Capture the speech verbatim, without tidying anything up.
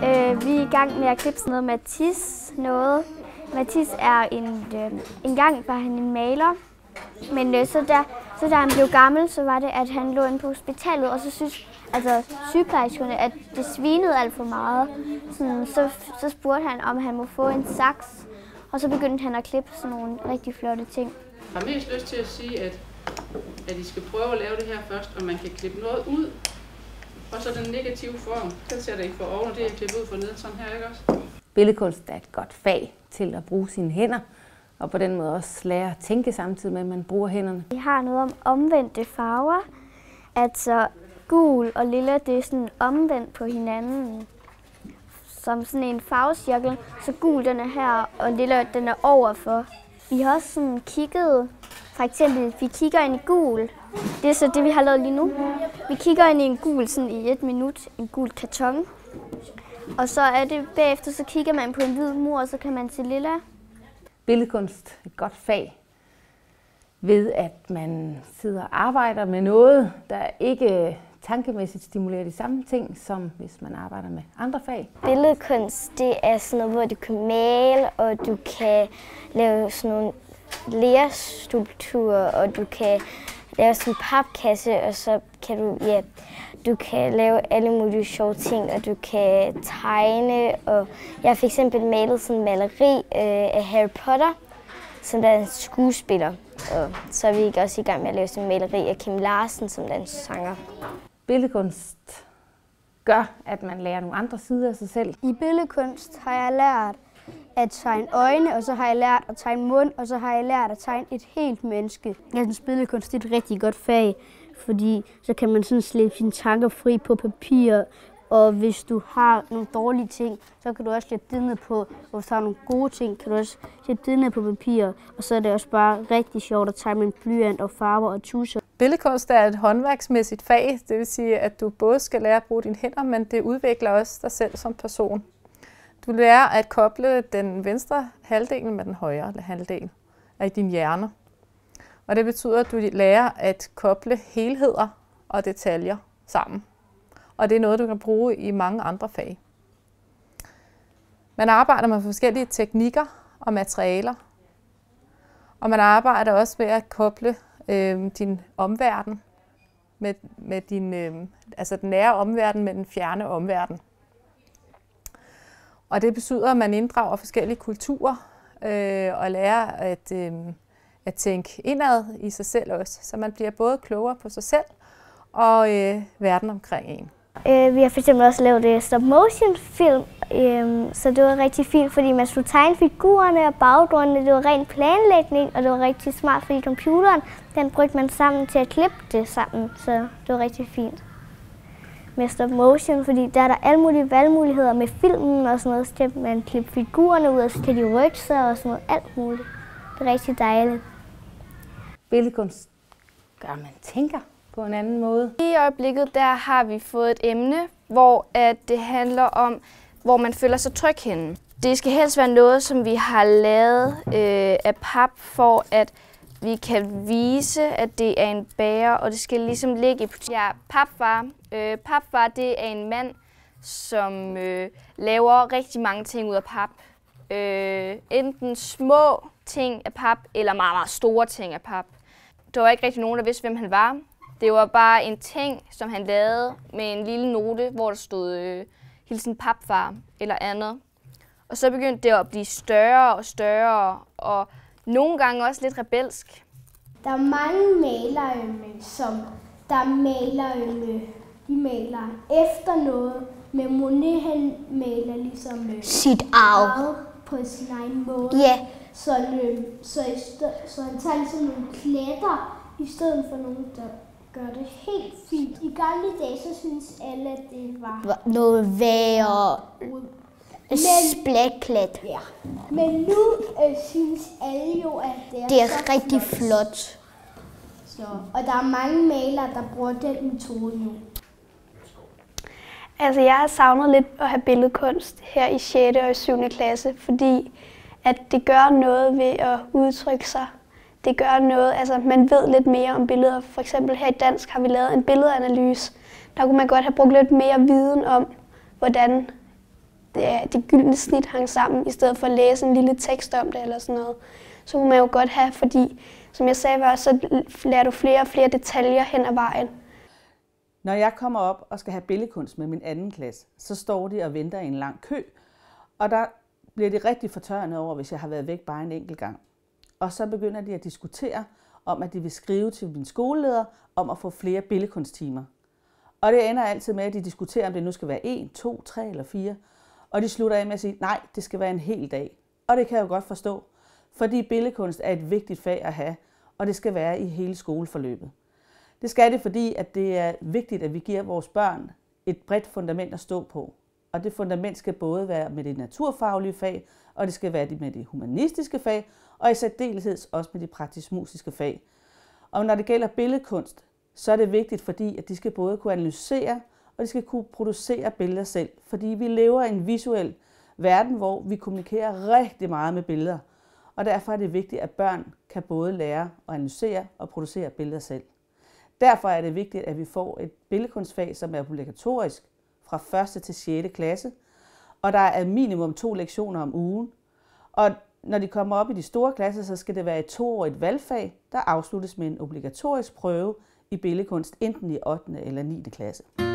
Øh, vi er i gang med at klippe sådan noget Matisse noget. Matisse er en, øh, en gang var han en maler, men øh, så, der, så da han blev gammel, så var det, at han lå inde på hospitalet, og så synes altså, sygeplejerskerne, at det svinede alt for meget. Sådan, så, så spurgte han, om han må få en saks, og så begyndte han at klippe sådan nogle rigtig flotte ting. Jeg har mest lyst til at sige, at, at I skal prøve at lave det her først, og man kan klippe noget ud, og så den negative form. Den sætter I for oven, og det er klippet ud for neden, sådan her, ikke også? Billedkunst er et godt fag til at bruge sine hænder, og på den måde også lære at tænke samtidig med, at man bruger hænderne. Vi har noget om omvendte farver. Altså gul og lilla, det er sådan omvendt på hinanden. Som sådan en farvecirkel, så gul den er her, og lilla den er overfor. Vi har også sådan kigget, for eksempel, vi kigger ind i gul. Det er så det, vi har lavet lige nu. Vi kigger ind i en gul sådan i et minut, en gul karton. Og så er det bagefter, så kigger man på en hvid mur, og så kan man se lilla. Billedkunst er et godt fag ved, at man sidder og arbejder med noget, der ikke tankemæssigt stimulerer de samme ting, som hvis man arbejder med andre fag. Billedkunst, det er sådan noget, hvor du kan male, og du kan lave sådan nogle lerstulpturer, og du kan lave sådan en papkasse, og så kan du, ja, du kan lave alle mulige sjove ting, og du kan tegne. Og jeg har for eksempel malet sådan en maleri øh, af Harry Potter, som der er en skuespiller. Og så er vi ikke også i gang med at lave sådan en maleri af Kim Larsen, som der er en sanger. Billedkunst gør, at man lærer nogle andre sider af sig selv. I billedkunst har jeg lært at tegne øjne, og så har jeg lært at tegne mund, og så har jeg lært at tegne et helt menneske. Jeg synes, billedkunst er et rigtig godt fag, fordi så kan man sådan slippe sine tanker fri på papir, og hvis du har nogle dårlige ting, så kan du også slippe det ned på, og hvis du har nogle gode ting, kan du også slippe det ned på papir, og så er det også bare rigtig sjovt at tegne med en blyant og farver og tusser. Billedkunst er et håndværksmæssigt fag, det vil sige, at du både skal lære at bruge dine hænder, men det udvikler også dig selv som person. Du lærer at koble den venstre halvdel med den højre halvdel af din hjerne. Og det betyder, at du lærer at koble helheder og detaljer sammen. Og det er noget, du kan bruge i mange andre fag. Man arbejder med forskellige teknikker og materialer. Og man arbejder også med at koble øh, din omverden med, med din, øh, altså den nære omverden med den fjerne omverden. Og det betyder, at man inddrager forskellige kulturer øh, og lærer at, øh, at tænke indad i sig selv også. Så man bliver både klogere på sig selv og øh, verden omkring en. Øh, vi har for eksempel også lavet stop motion film, øh, så det var rigtig fint, fordi man skulle tegne figurerne og baggrundene. Det var ren planlægning, og det var rigtig smart, fordi computeren, den brugte man sammen til at klippe det sammen, så det var rigtig fint med stop motion, fordi der er der alle mulige valgmuligheder med filmen og sådan noget, så kan man klippe figurerne ud, og så kan de rykke sig og sådan noget, alt muligt. Det er rigtig dejligt. Billedkunst gør, at man tænker på en anden måde. I øjeblikket der har vi fået et emne, hvor at det handler om, hvor man føler sig tryg henne. Det skal helst være noget, som vi har lavet øh, af pap, for at vi kan vise, at det er en bager, og det skal ligesom ligge i... Ja, papfar. Øh, papfar, det er en mand, som øh, laver rigtig mange ting ud af pap. Øh, enten små ting af pap, eller meget, meget store ting af pap. Der var ikke rigtig nogen, der vidste, hvem han var. Det var bare en ting, som han lavede med en lille note, hvor der stod øh, hilsen papfar eller andet. Og så begyndte det at blive større og større, og nogle gange også lidt rebelsk. Der er mange malere, som der maler, de maler efter noget, men Monet han maler ligesom sit arv på sin egen måde. Ja. Så, så, så han tager ligesom nogle pletter i stedet for nogen, der gør det helt fint. I gamle dage, så synes alle, at det var noget værre. Splætklat. Ja. Men nu øh, synes alle jo, at det er, det er så rigtig flot. flot. Så, og der er mange malere, der bruger den metode nu. Altså, jeg har savnet lidt at have billedkunst her i sjette og syvende klasse, fordi at det gør noget ved at udtrykke sig. Det gør noget, altså man ved lidt mere om billeder. For eksempel her i dansk har vi lavet en billedanalyse. Der kunne man godt have brugt lidt mere viden om, hvordan det, det gyldne snit hang sammen, i stedet for at læse en lille tekst om det eller sådan noget. Så kunne man jo godt have, fordi som jeg sagde før, så lærer du flere og flere detaljer hen ad vejen. Når jeg kommer op og skal have billedkunst med min anden klasse, så står de og venter i en lang kø, og der bliver de rigtig fortørnet over, hvis jeg har været væk bare en enkelt gang. Og så begynder de at diskutere om, at de vil skrive til min skoleleder om at få flere billedkunsttimer. Og det ender altid med, at de diskuterer, om det nu skal være en, to, tre eller fire. Og de slutter af med at sige, nej, det skal være en hel dag. Og det kan jeg jo godt forstå, fordi billedkunst er et vigtigt fag at have, og det skal være i hele skoleforløbet. Det skal det, fordi at det er vigtigt, at vi giver vores børn et bredt fundament at stå på. Og det fundament skal både være med det naturfaglige fag, og det skal være med det humanistiske fag, og i særdeleshed også med de praktisk-musiske fag. Og når det gælder billedkunst, så er det vigtigt, fordi at de skal både kunne analysere, og de skal kunne producere billeder selv. Fordi vi lever i en visuel verden, hvor vi kommunikerer rigtig meget med billeder. Og derfor er det vigtigt, at børn kan både lære at analysere og producere billeder selv. Derfor er det vigtigt, at vi får et billedkunstfag, som er obligatorisk fra første til sjette klasse. Og der er minimum to lektioner om ugen. Og når de kommer op i de store klasser, så skal det være et toårigt valgfag, der afsluttes med en obligatorisk prøve i billedkunst, enten i ottende eller niende klasse.